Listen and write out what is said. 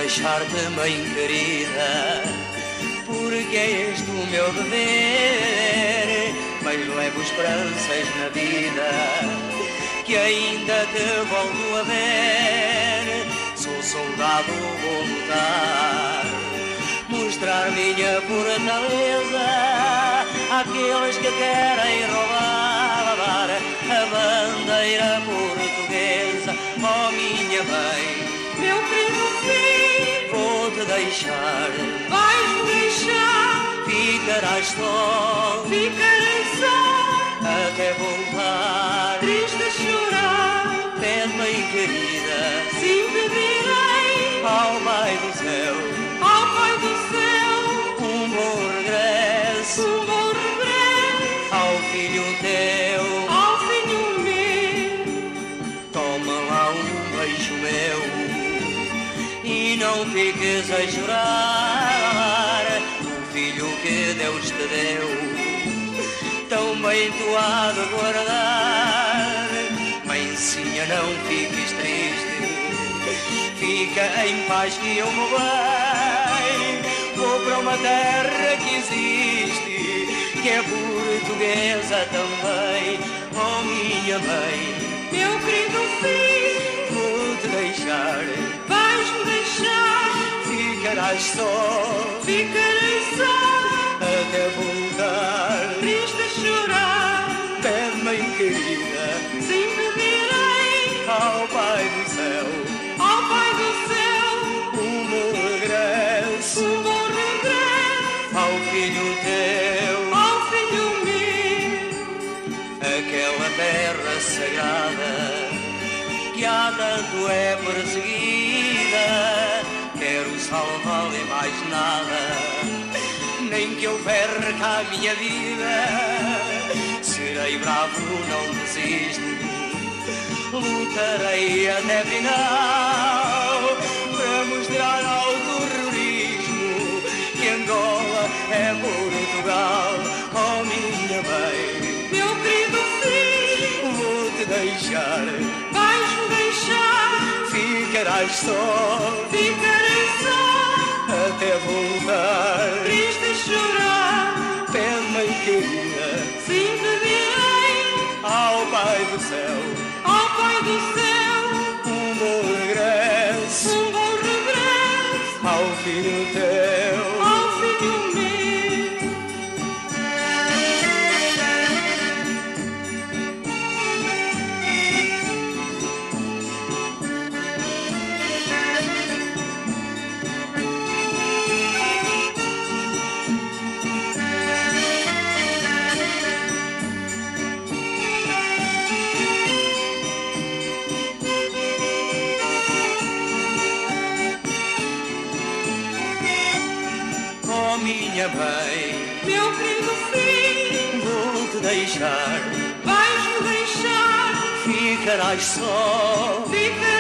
deixar-te, mãe querida, porque é este o meu dever, mas levo esperanças na vida, que ainda te volto a ver. Sou soldado, vou lutar, mostrar minha fortaleza àqueles que querem roubar a bandeira portuguesa. Oh, minha mãe, meu querido filho, vou-te deixar, vais-me deixar, ficarás só, ficarei só, até voltar, triste a chorar. pede, mãe querida, Sim, pedirei ao Pai do céu, ao Pai do céu um bom regresso, um bom regresso ao filho teu. ao filho meu. Toma lá um beijo meu e não fiques a chorar. O filho que Deus te deu, tão bem tu há de guardar. Mãezinha, não fiques triste, fica em paz que eu vou bem. Vou para uma terra que existe, que é portuguesa também. Oh, minha mãe, Meu querido filho, vou-te deixar, vais-me deixar, ficarás só, ficarei só, até voltar. triste a chorar. Pede, mãe querida, Sim, pedirei ao Pai do céu, ao Pai do céu um bom regresso, um bom regresso ao filho teu. ao filho meu. Aquela terra sagrada que há tanto é perseguida, quero salvá-la e mais nada, nem que eu perca a minha vida. Serei bravo, não desisto, lutarei até final, para mostrar ao terrorismo que Angola é Portugal. Oh, minha mãe, Meu querido filho, vou-te deixar, vais-me deixar, ficarás só, ficarei só, até voltar. triste a chorar. Pede, mãe querida, Sim, pedirei ao Pai do céu, ao Pai do céu um bom regresso, um bom regresso ao filho teu. ao filho meu. Oh, minha mãe, Meu querido filho, vou-te deixar, vais-me deixar, ficarás só, ficarei